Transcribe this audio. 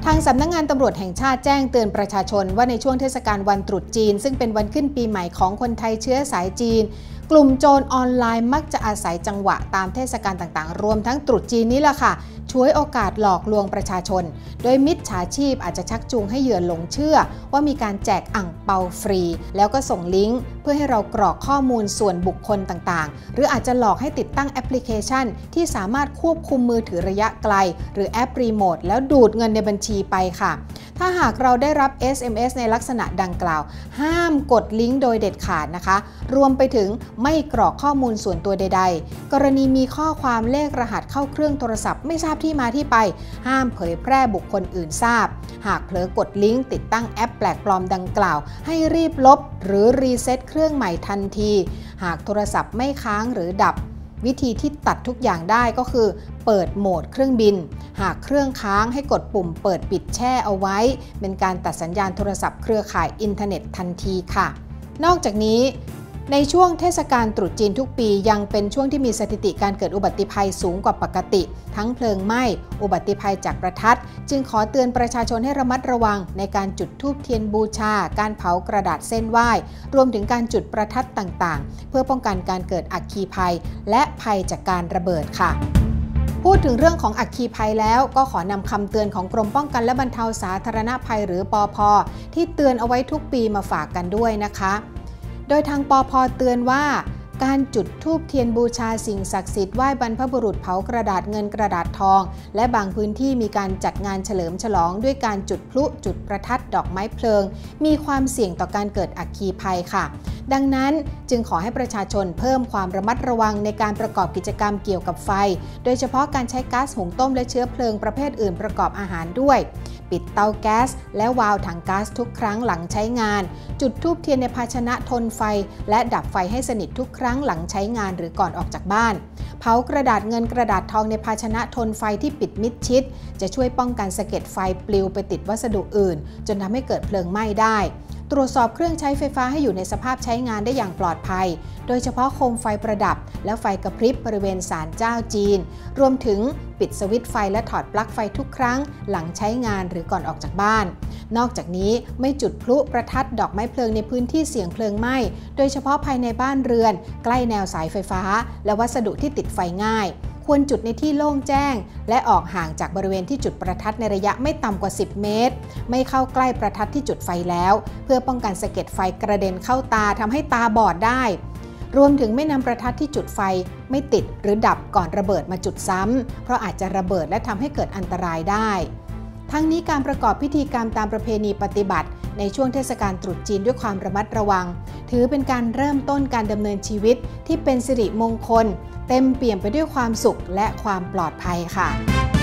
ทางสำนักงานตำรวจแห่งชาติแจ้งเตือนประชาชนว่าในช่วงเทศกาลวันตรุษจีนซึ่งเป็นวันขึ้นปีใหม่ของคนไทยเชื้อสายจีนกลุ่มโจรออนไลน์มักจะอาศัยจังหวะตามเทศกาลต่างๆรวมทั้งตรุษจีนนี้แหละค่ะฉวยโอกาสหลอกลวงประชาชนโดยมิจฉาชีพอาจจะชักจูงให้เหยื่อหลงเชื่อว่ามีการแจกอั่งเปาฟรีแล้วก็ส่งลิงก์เพื่อให้เรากรอกข้อมูลส่วนบุคคลต่างๆหรืออาจจะหลอกให้ติดตั้งแอปพลิเคชันที่สามารถควบคุมมือถือระยะไกลหรือแอปรีโมทแล้วดูดเงินในบัญชีไปค่ะถ้าหากเราได้รับ SMS ในลักษณะดังกล่าวห้ามกดลิงก์โดยเด็ดขาดนะคะรวมไปถึงไม่กรอกข้อมูลส่วนตัวใดๆกรณีมีข้อความเลขรหัสเข้าเครื่องโทรศัพท์ไม่ทราบที่มาที่ไปห้ามเผยแพร่บุคคลอื่นทราบหากเผลอกดลิงก์ติดตั้งแอปแปลกปลอมดังกล่าวให้รีบลบหรือรีเซ็ตเครื่องใหม่ทันทีหากโทรศัพท์ไม่ค้างหรือดับวิธีที่ตัดทุกอย่างได้ก็คือเปิดโหมดเครื่องบินหากเครื่องค้างให้กดปุ่มเปิดปิดแช่เอาไว้เป็นการตัดสัญญาณโทรศัพท์เครือข่ายอินเทอร์เน็ตทันทีค่ะนอกจากนี้ในช่วงเทศกาลตรุษจีนทุกปียังเป็นช่วงที่มีสถิติการเกิดอุบัติภัยสูงกว่าปกติทั้งเพลิงไหม้อุบัติภัยจากประทัดจึงขอเตือนประชาชนให้ระมัดระวังในการจุดธูปเทียนบูชาการเผากระดาษเส้นไหว้รวมถึงการจุดประทัดต่างๆเพื่อป้องกันการเกิดอัคคีภัยและภัยจากการระเบิดค่ะพูดถึงเรื่องของอัคคีภัยแล้วก็ขอนำคำเตือนของกรมป้องกันและบรรเทาสาธารณภัยหรือปภ.ที่เตือนเอาไว้ทุกปีมาฝากกันด้วยนะคะโดยทางปภ.เตือนว่าการจุดธูปเทียนบูชาสิ่งศักดิ์สิทธิ์ไหว้บรรพบุรุษเผากระดาษเงินกระดาษทองและบางพื้นที่มีการจัดงานเฉลิมฉลองด้วยการจุดพลุจุดประทัดดอกไม้เพลิงมีความเสี่ยงต่อการเกิดอัคคีภัยค่ะดังนั้นจึงขอให้ประชาชนเพิ่มความระมัดระวังในการประกอบกิจกรรมเกี่ยวกับไฟโดยเฉพาะการใช้ก๊าซหุงต้มและเชื้อเพลิงประเภทอื่นประกอบอาหารด้วยปิดเตาแก๊สและวาล์วถังก๊าซทุกครั้งหลังใช้งานจุดธูปเทียนในภาชนะทนไฟและดับไฟให้สนิททุกครั้งหลังใช้งานหรือก่อนออกจากบ้านเผากระดาษเงินกระดาษทองในภาชนะทนไฟที่ปิดมิดชิดจะช่วยป้องกันสะเก็ดไฟปลิวไปติดวัสดุอื่นจนทำให้เกิดเพลิงไหม้ได้ตรวจสอบเครื่องใช้ไฟฟ้าให้อยู่ในสภาพใช้งานได้อย่างปลอดภัยโดยเฉพาะโคมไฟประดับและไฟกระพริบบริเวณศาลเจ้าจีนรวมถึงปิดสวิตช์ไฟและถอดปลั๊กไฟทุกครั้งหลังใช้งานหรือก่อนออกจากบ้านนอกจากนี้ไม่จุดพลุประทัดดอกไม้เพลิงในพื้นที่เสี่ยงเพลิงไหม้โดยเฉพาะภายในบ้านเรือนใกล้แนวสายไฟฟ้าและวัสดุที่ติดไฟง่ายควรจุดในที่โล่งแจ้งและออกห่างจากบริเวณที่จุดประทัดในระยะไม่ต่ำกว่า10 เมตรไม่เข้าใกล้ประทัดที่จุดไฟแล้วเพื่อป้องกันสะเก็ดไฟกระเด็นเข้าตาทำให้ตาบอดได้รวมถึงไม่นำประทัดที่จุดไฟไม่ติดหรือดับก่อนระเบิดมาจุดซ้ำเพราะอาจจะระเบิดและทำให้เกิดอันตรายได้ทั้งนี้การประกอบพิธีกรรมตามประเพณีปฏิบัติในช่วงเทศกาลตรุษจีนด้วยความระมัดระวังถือเป็นการเริ่มต้นการดำเนินชีวิตที่เป็นสิริมงคลเต็มเปี่ยมไปด้วยความสุขและความปลอดภัยค่ะ